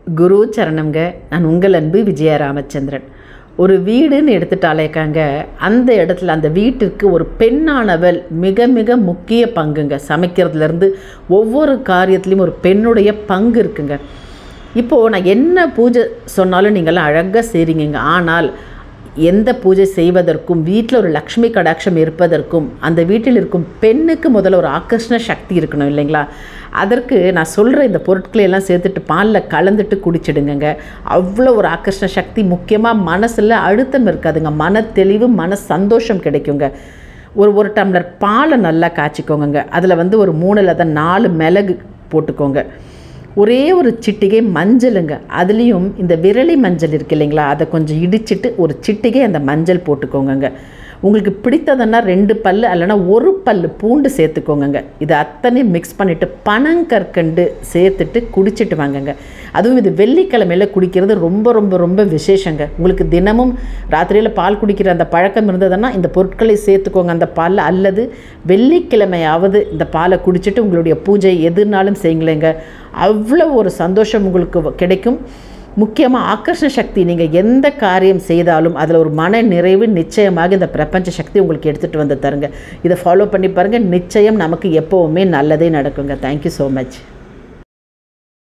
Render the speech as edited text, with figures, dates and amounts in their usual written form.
குரு சரணம்ங்க. நான் உங்கள் அன்பு விஜய ராமச்சந்திரன். ஒரு வீடுன்னு எடுத்துட்டாலேக்காங்க, அந்த இடத்துல அந்த வீட்டிற்கு ஒரு பெண்ணானவள் மிக மிக முக்கிய பங்குங்க. சமைக்கிறதுலேருந்து ஒவ்வொரு காரியத்துலேயும் ஒரு பெண்ணுடைய பங்கு இருக்குங்க. இப்போது நான் என்ன பூஜை சொன்னாலும் நீங்கள்லாம் அழகாக செய்கிறீங்க. ஆனால் எந்த பூஜை செய்வதற்கும் வீட்டில் ஒரு லக்ஷ்மி கடாட்சம் இருப்பதற்கும் அந்த வீட்டில் இருக்கும் பெண்ணுக்கு முதல்ல ஒரு ஆகர்ஷண சக்தி இருக்கணும் இல்லைங்களா? அதற்கு நான் சொல்கிற இந்த பொருட்களை எல்லாம் சேர்த்துட்டு பாலில் கலந்துட்டு குடிச்சிடுங்க. அவ்வளோ ஒரு ஆகர்ஷண சக்தி, முக்கியமாக மனசில் அழுத்தம் இருக்காதுங்க. மன தெளிவு, மன சந்தோஷம் கிடைக்குங்க. ஒரு டம்ளர் பாலை நல்லா காய்ச்சிக்கோங்க. அதில் ஒரு 3 அல்லது 4 மிளகு போட்டுக்கோங்க. ஒரே ஒரு சிட்டிகை மஞ்சளுங்க. அதுலேயும் இந்த விரலி மஞ்சள் இருக்குது இல்லைங்களா, அதை கொஞ்சம் இடிச்சிட்டு ஒரு சிட்டிகை அந்த மஞ்சள் போட்டுக்கோங்க. உங்களுக்கு பிடித்ததுன்னா 2 பல் அல்லனா 1 பல் பூண்டு சேர்த்துக்கோங்க. இது அத்தனை மிக்ஸ் பண்ணிவிட்டு பனங்கற்கண்டு சேர்த்துட்டு குடிச்சிட்டு வாங்கங்க. அதுவும் இது வெள்ளிக்கிழமையில் குடிக்கிறது ரொம்ப ரொம்ப ரொம்ப விசேஷங்க. உங்களுக்கு தினமும் ராத்திரியில் பால் குடிக்கிற அந்த பழக்கம் இருந்ததுன்னா இந்த பொருட்களை சேர்த்துக்கோங்க அந்த பாலில். அல்லது வெள்ளிக்கிழமையாவது இந்த பாலை குடிச்சிட்டு உங்களுடைய பூஜை எதுனாலும் செய்யுங்களேங்க. அவ்வளோ ஒரு சந்தோஷம் உங்களுக்கு கிடைக்கும். முக்கியமாக ஆகர்ஷண சக்தி, நீங்கள் எந்த காரியம் செய்தாலும் அதில் ஒரு மன நிறைவு நிச்சயமாக இந்த பிரபஞ்ச சக்தி உங்களுக்கு எடுத்துகிட்டு வந்து தருங்க. இதை ஃபாலோ பண்ணி பாருங்கள், நிச்சயம் நமக்கு எப்போவுமே நல்லதே நடக்குங்க. Thank you so much.